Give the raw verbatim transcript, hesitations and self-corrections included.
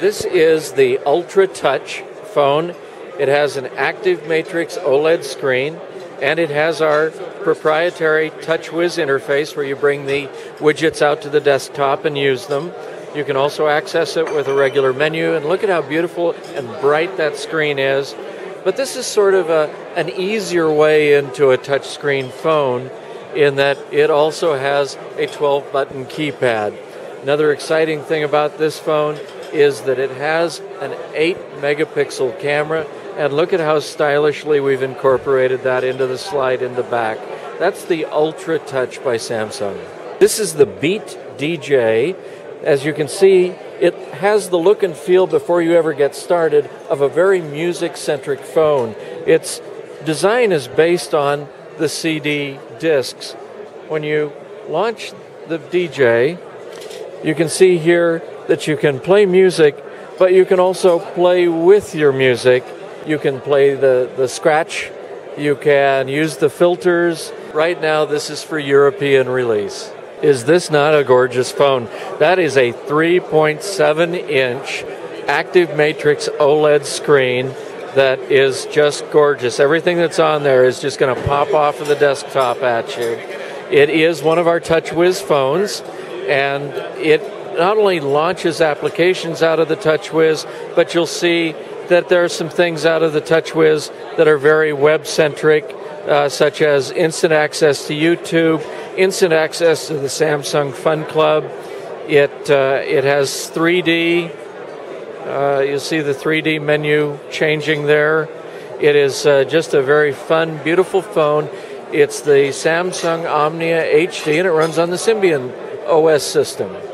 This is the Ultra Touch phone. It has an Active Matrix OLED screen, and it has our proprietary TouchWiz interface where you bring the widgets out to the desktop and use them. You can also access it with a regular menu, and look at how beautiful and bright that screen is. But this is sort of a, an easier way into a touchscreen phone in that it also has a twelve button keypad. Another exciting thing about this phone is that it has an eight megapixel camera, and look at how stylishly we've incorporated that into the slide in the back. That's the Ultra Touch by Samsung. This is the Beat D J. As you can see, it has the look and feel before you ever get started of a very music-centric phone. Its design is based on the C D discs. When you launch the D J, you can see here that you can play music, but you can also play with your music. You can play the, the scratch, you can use the filters. Right now, this is for European release. Is this not a gorgeous phone? That is a three point seven inch Active Matrix OLED screen that is just gorgeous. Everything that's on there is just going to pop off of the desktop at you. It is one of our TouchWiz phones, and it not only launches applications out of the TouchWiz, but you'll see that there are some things out of the TouchWiz that are very web-centric, uh, such as instant access to YouTube, instant access to the Samsung Fun Club. It uh, it has three D. Uh, you'll see the three D menu changing there. It is uh, just a very fun, beautiful phone. It's the Samsung Omnia H D, and it runs on the Symbian O S system.